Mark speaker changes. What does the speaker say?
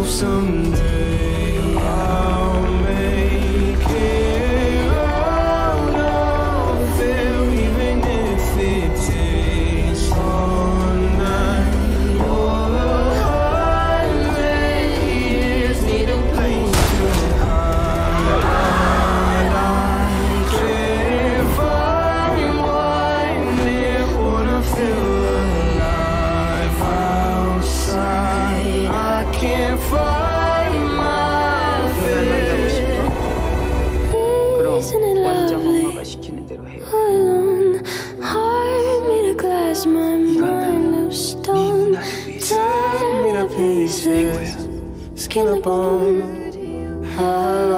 Speaker 1: someday I'll make it out of there, even if it takes all night or a hundred years. Need a place to hide. I can't find one there. Wanna feel alive outside. I can't find my face.
Speaker 2: Isn't it lovely? Alone, heart made of glass, my mind of stone. Tear me to pieces, skin and bone.